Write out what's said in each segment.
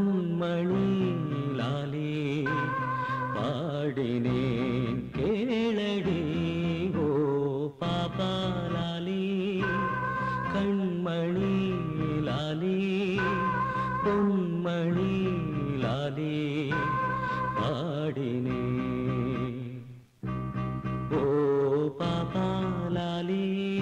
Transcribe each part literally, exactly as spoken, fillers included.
பொன்மணி லாலி பாடினேன் கேளடி ஓ பாப்பா லாலி கண்மணி லாலி பொன்மணி லாலி பாடினேன் ஓ பாப்பா லாலி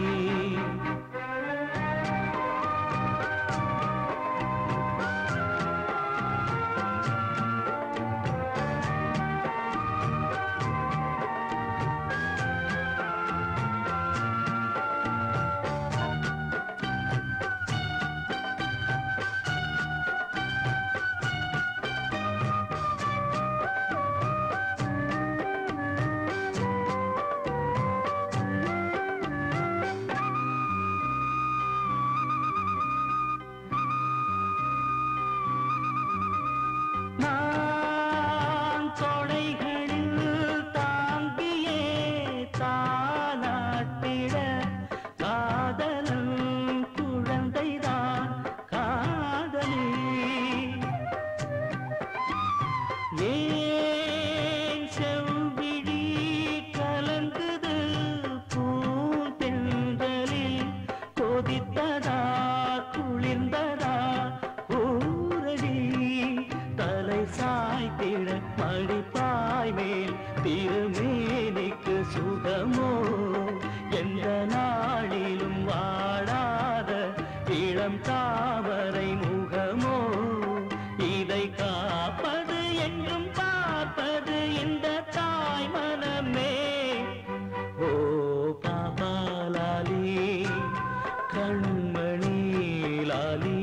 மடிப்பாய் மேல் திருமேனிக்கு சுகமோ எந்த நாளிலும் வாடாத இளம் தாமரை முகமோ இதை காப்பது என்றும் பார்ப்பது இந்த தாய் மனமே ஓ பாப்பா லாலி கண்மணி லாலி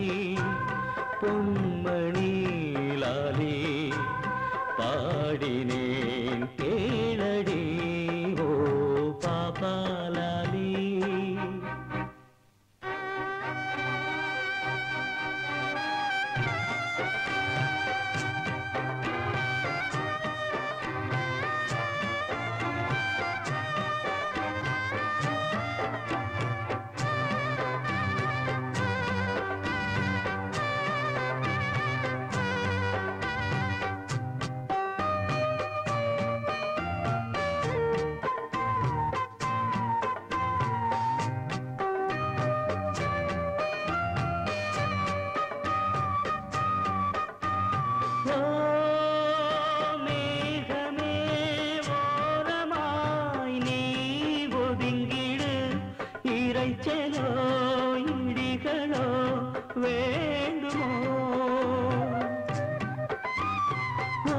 பொன்மணி லாலி பாடினேன் கேளடி ஓ பாப்பா லாலி இறைச்சலோ இடிகளோ வேண்டுமோ ஓ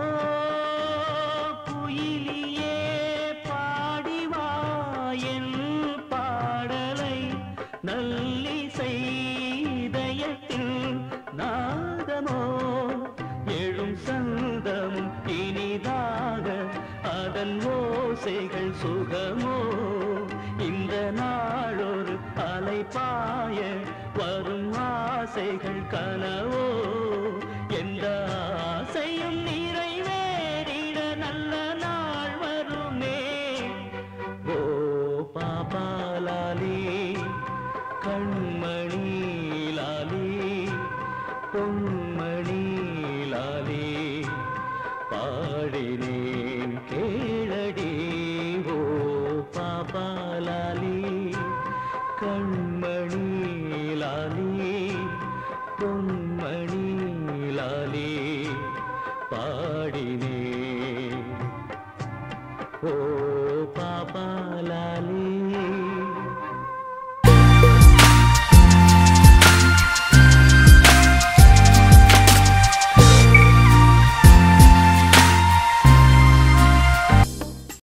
குயிலியே பாடிவா என் பாடலை நல்லிசை இதயத்தில் நாதமோ எழும் சந்தமும் இனிதாக அதன் ஓசைகள் சுகமோ இந்த நாளொரு அலைபாய வரும் ஆசைகள் கனவோ எந்த ஆசையும் நிறைவேறிட நல்ல நாள் வருமே ஓ பாப்பா லாலி கண்மணி லாலி பொன்மணி லாலி பாடினேன் கேளடி ஓ பாப்பா லாலி கண்மணி லாலி பொன்மணி லாலி பாடினேன் ஓ